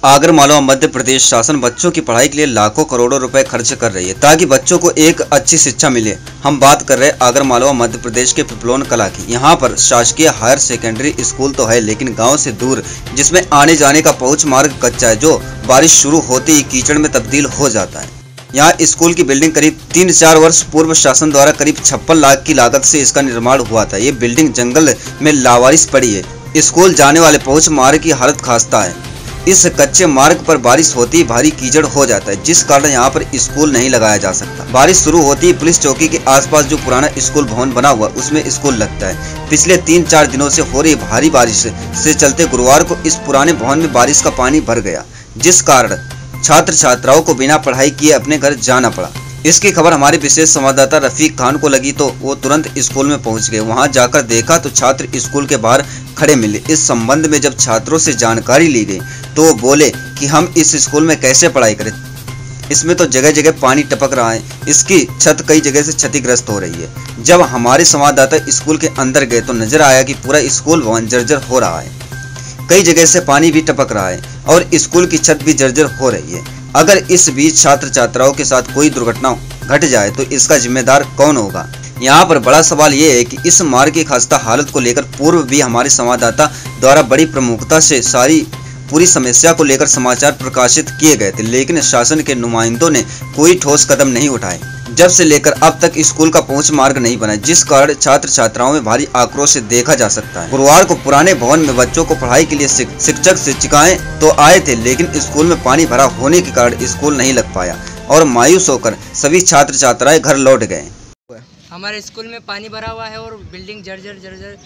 आगर मालवा मध्य प्रदेश शासन बच्चों की पढ़ाई के लिए लाखों करोड़ों रुपए खर्च कर रही है ताकि बच्चों को एक अच्छी शिक्षा मिले। हम बात कर रहे हैं आगर मालवा मध्य प्रदेश के पिपलोन कला की। यहाँ पर शासकीय हायर सेकेंडरी स्कूल तो है, लेकिन गांव से दूर, जिसमें आने जाने का पहुंच मार्ग कच्चा है, जो बारिश शुरू होते ही कीचड़ में तब्दील हो जाता है। यहाँ स्कूल की बिल्डिंग करीब 3-4 वर्ष पूर्व शासन द्वारा करीब 56 लाख की लागत से इसका निर्माण हुआ था। ये बिल्डिंग जंगल में लावारिस पड़ी है। स्कूल जाने वाले पहुंच मार्ग की हालत खस्ता है। इस कच्चे मार्ग पर बारिश होती ही भारी कीचड़ हो जाता है, जिस कारण यहाँ पर स्कूल नहीं लगाया जा सकता। बारिश शुरू होती ही पुलिस चौकी के आसपास जो पुराना स्कूल भवन बना हुआ, उसमें स्कूल लगता है। पिछले 3-4 दिनों से हो रही भारी बारिश से चलते गुरुवार को इस पुराने भवन में बारिश का पानी भर गया, जिस कारण छात्र छात्राओं को बिना पढ़ाई किए अपने घर जाना पड़ा। इसकी खबर हमारे विशेष संवाददाता रफीक खान को लगी तो वो तुरंत स्कूल में पहुंच गए। वहां जाकर देखा तो छात्र स्कूल के बाहर खड़े मिले। इस संबंध में जब छात्रों से जानकारी ली गई तो वो बोले कि हम इस स्कूल में कैसे पढ़ाई करें। इसमें तो जगह जगह पानी टपक रहा है, इसकी छत कई जगह से क्षतिग्रस्त हो रही है। जब हमारे संवाददाता स्कूल के अंदर गए तो नजर आया कि पूरा स्कूल भवन जर्जर हो रहा है। कई जगह से पानी भी टपक रहा है और स्कूल की छत भी जर्जर हो रही है। अगर इस बीच छात्र छात्राओं के साथ कोई दुर्घटना घट जाए तो इसका जिम्मेदार कौन होगा। यहाँ पर बड़ा सवाल ये है कि इस मार्ग की खस्ता हालत को लेकर पूर्व भी हमारे संवाददाता द्वारा बड़ी प्रमुखता से पूरी समस्या को लेकर समाचार प्रकाशित किए गए थे, लेकिन शासन के नुमाइंदों ने कोई ठोस कदम नहीं उठाए। जब से लेकर अब तक स्कूल का पहुंच मार्ग नहीं बना, जिस कारण छात्र छात्राओं में भारी आक्रोश से देखा जा सकता है। गुरुवार को पुराने भवन में बच्चों को पढ़ाई के लिए शिक्षक शिक्षिकाएं तो आए थे, लेकिन स्कूल में पानी भरा होने के कारण स्कूल नहीं लग पाया और मायूस होकर सभी छात्र छात्राएं घर लौट गए। हमारे स्कूल में पानी भरा हुआ है और बिल्डिंग जर्जर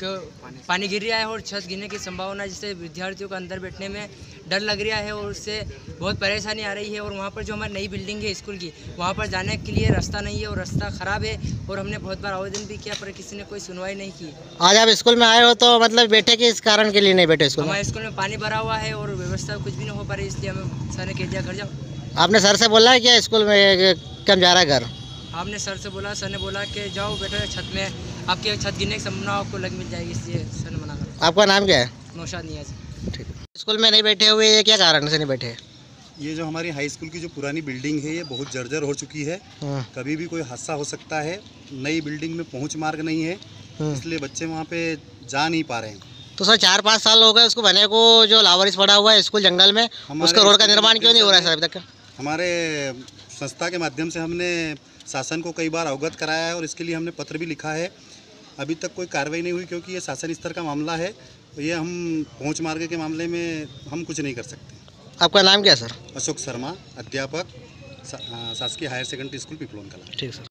पानी गिर रहा है और छत गिरने की संभावना, जिससे विद्यार्थियों को अंदर बैठने में डर लग रहा है और उससे बहुत परेशानी आ रही है। और वहाँ पर जो हमारी नई बिल्डिंग है स्कूल की, वहाँ पर जाने के लिए रास्ता नहीं है और रास्ता ख़राब है और हमने बहुत बार आवेदन भी किया पर किसी ने कोई सुनवाई नहीं की। आज आप स्कूल में आए हो तो मतलब बैठे के इस कारण के लिए नहीं बैठे स्कूल? हमारे स्कूल में पानी भरा हुआ है और व्यवस्था कुछ भी नहीं हो पा रही, इसलिए हमें सर ने कह दिया घर जाओ। आपने सर से बोला है क्या स्कूल में कब जा रहा है घर? आपने सर से बोला, सर ने बोला कि जाओ बेटा छत में, आपके छत गिरने की संभावना आपको मिल जाएगी, इसलिए सर ने मना करा। आपका नाम क्या है? नौशाद नियाज। ठीक है। स्कूल में नहीं बैठे हुए, ये क्या कारण से नहीं बैठे? ये जो हमारी हाई स्कूल की जो पुरानी बिल्डिंग है, ये बहुत जर्जर हो चुकी है। कभी भी कोई हादसा हो सकता है। नई बिल्डिंग में पहुंच मार्ग नहीं है, इसलिए बच्चे वहाँ पे जा नहीं पा रहे हैं। तो सर 4-5 साल हो गए उसको बने को, जो लावारिस पड़ा हुआ है स्कूल जंगल में, उसका रोड का निर्माण क्यों नहीं हो रहा है सर अभी तक? हमारे संस्था के माध्यम से हमने शासन को कई बार अवगत कराया है और इसके लिए हमने पत्र भी लिखा है। अभी तक कोई कार्रवाई नहीं हुई, क्योंकि ये शासन स्तर का मामला है। ये हम पहुंच मार्ग के मामले में हम कुछ नहीं कर सकते। आपका नाम क्या है सर? अशोक शर्मा, अध्यापक, शासकीय हायर सेकेंडरी स्कूल पिपलोन कला। ठीक सर।